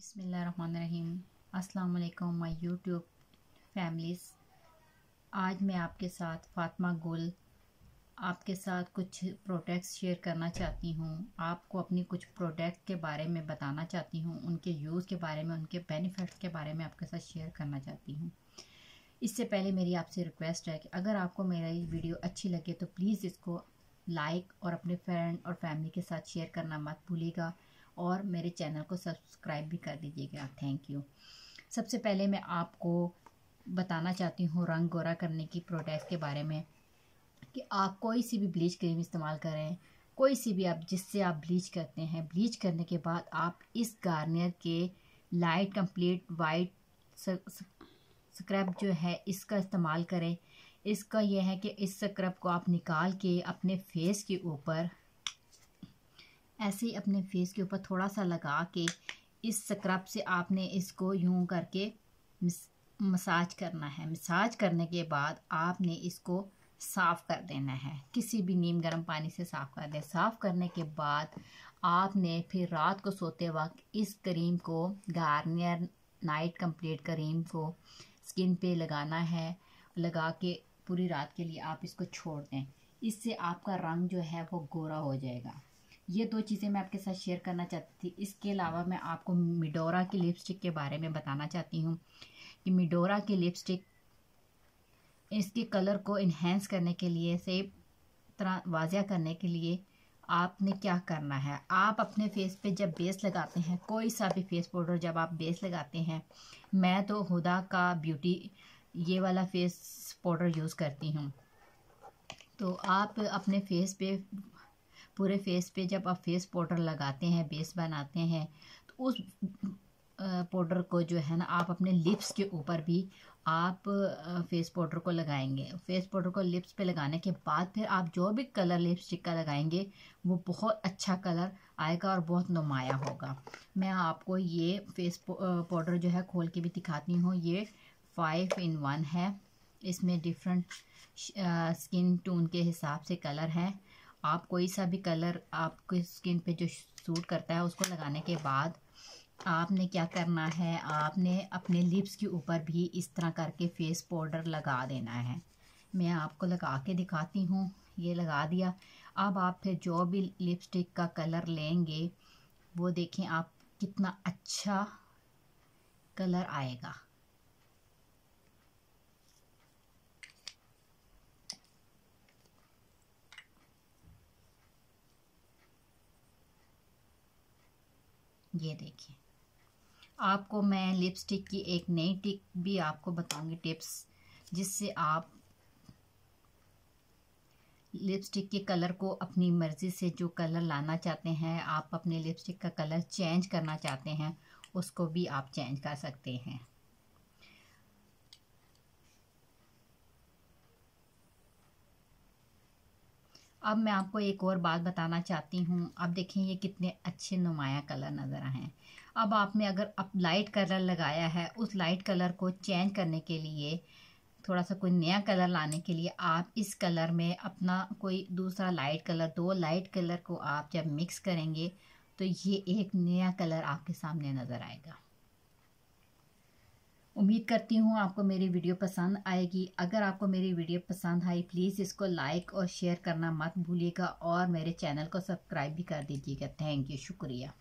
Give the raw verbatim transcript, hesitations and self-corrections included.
बिस्मिल्लाहिर्रहमानिर्रहीम। अस्सलाम वालेकुम माय यूट्यूब फैमिलीज़। आज मैं आपके साथ फातिमा गुल आपके साथ कुछ प्रोडक्ट्स शेयर करना चाहती हूँ। आपको अपनी कुछ प्रोडक्ट के बारे में बताना चाहती हूँ, उनके यूज़ के बारे में, उनके बेनिफिट्स के बारे में आपके साथ शेयर करना चाहती हूँ। इससे पहले मेरी आपसे रिक्वेस्ट है कि अगर आपको मेरा ये वीडियो अच्छी लगे तो प्लीज़ इसको लाइक और अपने फ्रेंड और फैमिली के साथ शेयर करना मत भूलिएगा और मेरे चैनल को सब्सक्राइब भी कर दीजिएगा। Thank you. सबसे पहले मैं आपको बताना चाहती हूँ रंग गोरा करने की प्रोडक्ट के बारे में कि आप कोई सी भी ब्लीच क्रीम इस्तेमाल करें, कोई सी भी आप जिससे आप ब्लीच करते हैं, ब्लीच करने के बाद आप इस गार्नियर के लाइट कंप्लीट वाइट स्क्रब जो है इसका इस्तेमाल करें। इसका यह है कि इस स्क्रब को आप निकाल के अपने फेस के ऊपर ऐसे ही अपने फेस के ऊपर थोड़ा सा लगा के इस स्क्रब से आपने इसको यूं करके मसाज करना है। मसाज करने के बाद आपने इसको साफ़ कर देना है, किसी भी नीम गर्म पानी से साफ़ कर दें। साफ़ करने के बाद आपने फिर रात को सोते वक्त इस क्रीम को, गार्नियर नाइट कंप्लीट क्रीम को स्किन पे लगाना है। लगा के पूरी रात के लिए आप इसको छोड़ दें। इससे आपका रंग जो है वो गोरा हो जाएगा। ये दो चीज़ें मैं आपके साथ शेयर करना चाहती थी। इसके अलावा मैं आपको मिडोरा की लिपस्टिक के बारे में बताना चाहती हूँ कि मिडोरा की लिपस्टिक इसके कलर को इन्हेंस करने के लिए, से तरह वाज़िया करने के लिए आपने क्या करना है, आप अपने फेस पे जब बेस लगाते हैं, कोई सा भी फेस पाउडर जब आप बेस लगाते हैं, मैं तो हुदा का ब्यूटी ये वाला फेस पाउडर यूज़ करती हूँ। तो आप अपने फेस पे पूरे फेस पे जब आप फेस पाउडर लगाते हैं, बेस बनाते हैं, तो उस पाउडर को जो है ना आप अपने लिप्स के ऊपर भी आप फेस पाउडर को लगाएंगे। फेस पाउडर को लिप्स पे लगाने के बाद फिर आप जो भी कलर लिपस्टिक का लगाएंगे वो बहुत अच्छा कलर आएगा और बहुत नुमाया होगा। मैं आपको ये फेस पाउडर जो है खोल के भी दिखाती हूँ। ये फाइव इन वन है। इसमें डिफरेंट स्किन टोन के हिसाब से कलर हैं। आप कोई सा भी कलर आपकी स्किन पे जो सूट करता है उसको लगाने के बाद आपने क्या करना है, आपने अपने लिप्स के ऊपर भी इस तरह करके फेस पाउडर लगा देना है। मैं आपको लगा के दिखाती हूँ। ये लगा दिया। अब आप फिर जो भी लिपस्टिक का कलर लेंगे वो देखें आप कितना अच्छा कलर आएगा। ये देखिए, आपको मैं लिपस्टिक की एक नई टिप भी आपको बताऊंगी, टिप्स, जिससे आप लिपस्टिक के कलर को अपनी मर्ज़ी से जो कलर लाना चाहते हैं, आप अपने लिपस्टिक का कलर चेंज करना चाहते हैं, उसको भी आप चेंज कर सकते हैं। अब मैं आपको एक और बात बताना चाहती हूँ। अब देखें ये कितने अच्छे नुमाया कलर नज़र आए हैं। अब आपने अगर अब लाइट कलर लगाया है, उस लाइट कलर को चेंज करने के लिए, थोड़ा सा कोई नया कलर लाने के लिए आप इस कलर में अपना कोई दूसरा लाइट कलर, दो लाइट कलर को आप जब मिक्स करेंगे तो ये एक नया कलर आपके सामने नज़र आएगा। उम्मीद करती हूँ आपको मेरी वीडियो पसंद आएगी। अगर आपको मेरी वीडियो पसंद आई प्लीज़ इसको लाइक और शेयर करना मत भूलिएगा और मेरे चैनल को सब्सक्राइब भी कर दीजिएगा। थैंक यू, शुक्रिया।